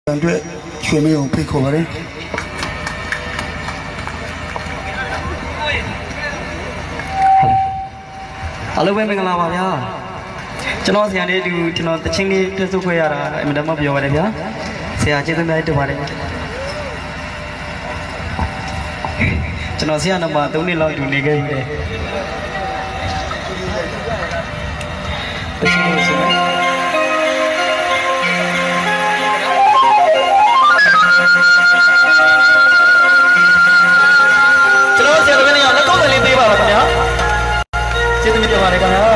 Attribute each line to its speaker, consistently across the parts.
Speaker 1: အတွက်ရွှေမင်းကိုဖိတ်ခေါ်ပါတယ်
Speaker 2: အားလုံးပဲမင်္ဂလာပါဗျာကျွန်တော်ဆရာလေးတူကျွန်တော်တချင်းလေးပြစုခွဲရတာအမြဲတမ်းပြောပါတယ်ဗျာဆရာကျေးဇူးများတင်ပါတယ်ကျွန်တော်ဆရာနံပါတ်3နှစ်လောက်ယူနေခဲ့ပြီလေတချင်းလေးဆိုကျွန်တော်ဆရာတို့ကနေလက်ကောက်လေးပေးပါလားခင်ဗျာကျေးဇူးတင်ပါတယ်ခင်ဗျာ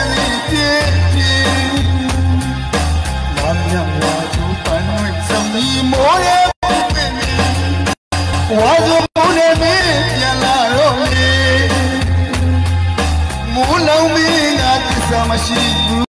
Speaker 3: Hãy subscribe cho kênh Ghiền Mì Gõ để không bỏ lỡ
Speaker 1: more wazo mune mere yala role mula uminga kisa mashigu